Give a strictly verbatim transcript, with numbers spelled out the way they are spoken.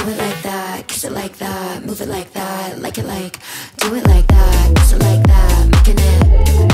Do it like that, kiss it like that, move it like that, like it like. Do it like that, kiss it like that, making it.